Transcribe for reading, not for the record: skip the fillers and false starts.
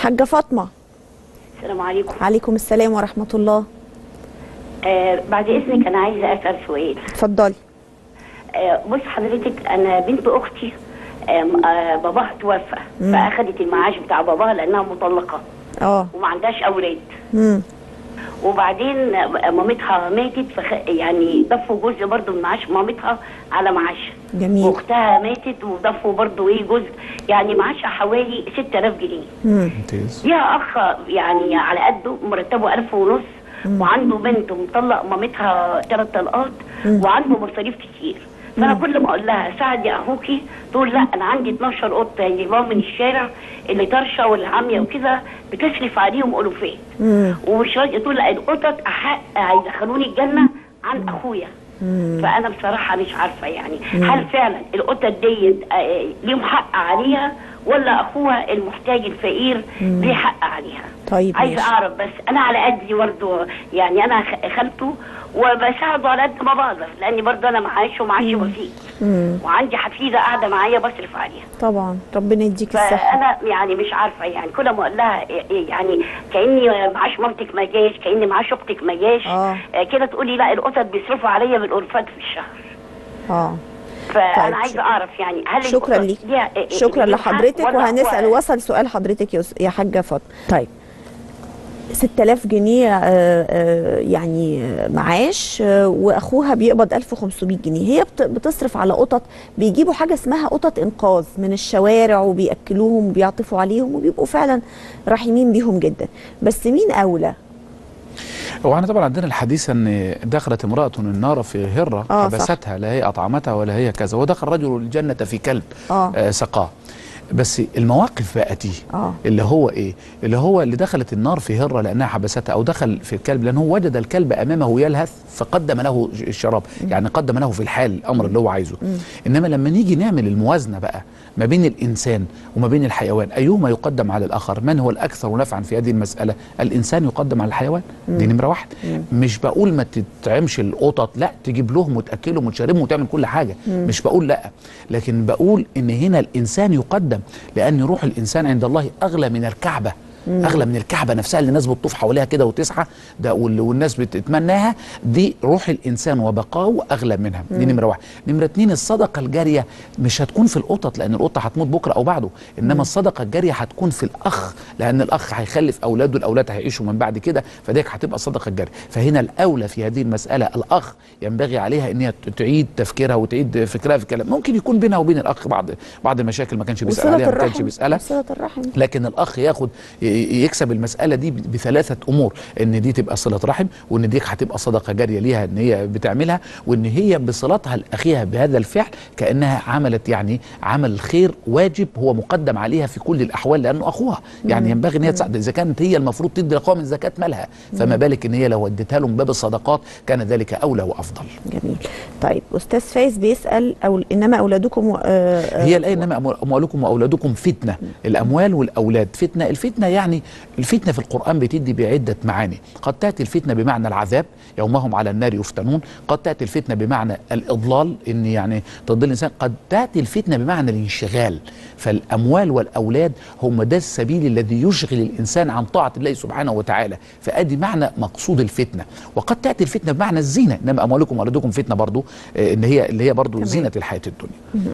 حاجة فاطمة. السلام عليكم. عليكم السلام ورحمة الله. بعد اذنك انا عايزه اسال سؤال. اتفضلي. بص حضرتك، انا بنت اختي باباها توفى، فاخدت المعاش بتاع باباها لانها مطلقه وما عندهاش اولاد. وبعدين مامتها ماتت، يعني ضفوا جزء برضه من معاش مامتها على معاشها. جميل. واختها ماتت وضفوا برضه جزء، يعني معاشها حوالي 6000 جنيه. ممتاز. ليها اخ يعني على قده مرتبه 1500، وعنده بنت مطلق مامتها 3 طلقات، وعنده مصاريف كتير. فانا كل ما اقول لها ساعدي اخوكي تقول لا انا عندي 12 قطه يجيبوهم من الشارع اللي طرشه واللي عاميه وكده، بتصرف عليهم الوفات. ومش راضيه تقول لا القطط احق هيدخلوني الجنه عن اخويا. فانا بصراحه مش عارفه يعني هل فعلا القطط ديت ليهم حق عليها، ولا اخوها المحتاج الفقير ليه حق عليها؟ طيب عايزه اعرف. بس انا على قدي برضه، يعني انا خالته وبساعده على قد ما بقدر، لاني برضه انا معاش ومعاشي بسيط، وعندي حفيده قاعده معايا بصرف عليها. طبعا ربنا يديك الصحه. فانا يعني مش عارفه، يعني كل ما اقول لها يعني كاني معاش مامتك ما جاش، كاني معاش اختك ما جاش، كده تقولي لا القطط بيصرفوا عليا بالالفات في الشهر. فانا طيب. عايزه اعرف يعني هل شكرا ليك. شكرا لحضرتك، وهنسال وصل سؤال حضرتك يا حاجه فاطمه. طيب 6000 جنيه يعني معاش، واخوها بيقبض 1500 جنيه. هي بتصرف على قطط، بيجيبوا حاجه اسمها قطط انقاذ من الشوارع وبياكلوهم وبيعطفوا عليهم وبيبقوا فعلا رحيمين بيهم جدا. بس مين اولى؟ هو احنا طبعا عندنا الحديث ان دخلت امراه النار في هره حبستها، لا هي اطعمتها ولا هي كذا، ودخل رجل الجنه في كلب سقاه. بس المواقف بقى دي اللي هو ايه؟ اللي دخلت النار في هره لانها حبستها، او دخل في الكلب لانه وجد الكلب امامه يلهث فقدم له الشراب، يعني قدم له في الحال الامر اللي هو عايزه. انما لما نيجي نعمل الموازنه بقى ما بين الانسان وما بين الحيوان، ايهما يقدم على الاخر؟ من هو الاكثر نفعا في هذه المساله؟ الانسان يقدم على الحيوان، دي نمره واحد. مش بقول ما تطعمش القطط، لا، تجيب لهم وتاكلهم وتشربهم وتعمل كل حاجه، مش بقول لا، لكن بقول ان هنا الانسان يقدم، لان روح الانسان عند الله اغلى من الكعبه، اغلى من الكعبه نفسها اللي الناس بتطوف حواليها كده وتسعى ده، والناس بتتمناها، دي روح الانسان وبقاؤه اغلى منها. دي نمره واحد. نمره اتنين، الصدقه الجاريه مش هتكون في القطط لان القطه هتموت بكره او بعده، انما الصدقه الجاريه هتكون في الاخ، لان الاخ هيخلف اولاده، الاولاد هيعيشوا من بعد كده، فديك هتبقى الصدقه الجاريه. فهنا الاولى في هذه المساله الاخ، ينبغي عليها ان هي تعيد تفكيرها وتعيد فكرها في الكلام. ممكن يكون بينها وبين الاخ بعض المشاكل ما كانش بيسال عليها، ما كانش بيسالها، لكن الاخ ياخد يكسب المسألة دي بثلاثة أمور، إن دي تبقى صلة رحم، وإن دي هتبقى صدقة جارية ليها إن هي بتعملها، وإن هي بصلتها لأخيها بهذا الفعل كأنها عملت يعني عمل خير واجب هو مقدم عليها في كل الأحوال لأنه أخوها، يعني ينبغي إن هي تساعد. إذا كانت هي المفروض تدي لأخوها من زكاة مالها، فما بالك إن هي لو اديتها له من باب الصدقات كان ذلك أولى وأفضل. جميل. طيب أستاذ فايز بيسأل إنما أولادكم هي الآية إنما أموالكم وأولادكم فتنة، الأموال والأولاد فتنة. الفتنة يعني الفتنة في القرآن بتدي بعدة معاني، قد تأتي الفتنة بمعنى العذاب، يومهم على النار يفتنون، قد تأتي الفتنة بمعنى الإضلال، إن يعني تضل الإنسان، قد تأتي الفتنة بمعنى الانشغال. فالأموال والأولاد هم ده السبيل الذي يشغل الإنسان عن طاعة الله سبحانه وتعالى، فأدي معنى مقصود الفتنة. وقد تأتي الفتنة بمعنى الزينة، إنما أموالكم وأولادكم فتنة برضو، إن هي اللي هي برضو زينة الحياة الدنيا.